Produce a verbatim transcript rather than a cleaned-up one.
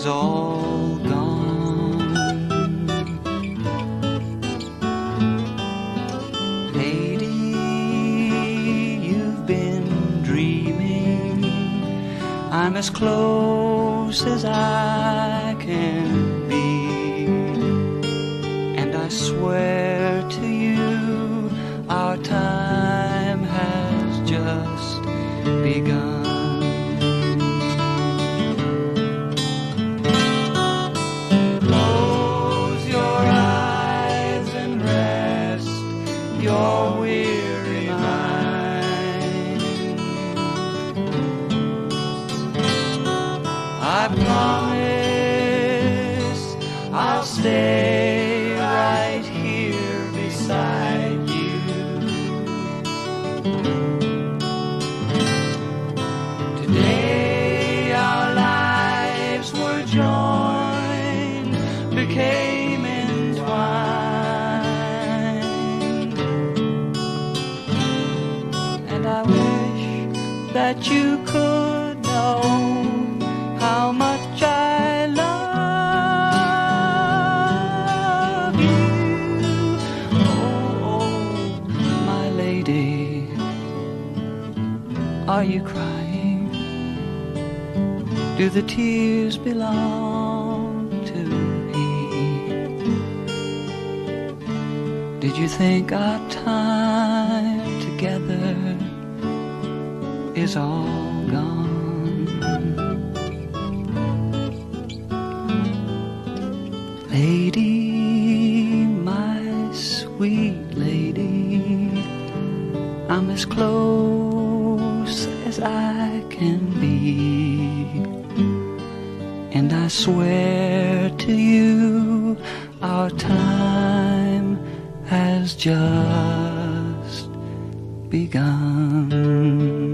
is all gone. Lady, you've been dreaming. I'm as close as I can be, and I swear to you our time has just begun. Close your eyes and rest your weary mind. I promise I'll stay right here beside you. Today our lives were joined, became entwined, and I wish that you could know how much I love you. Oh, oh, my lady, are you crying? Do the tears belong to me? Did you think our time together is all gone? Lady, my sweet lady, I'm as close as I can be, and I swear to you our time has just begun.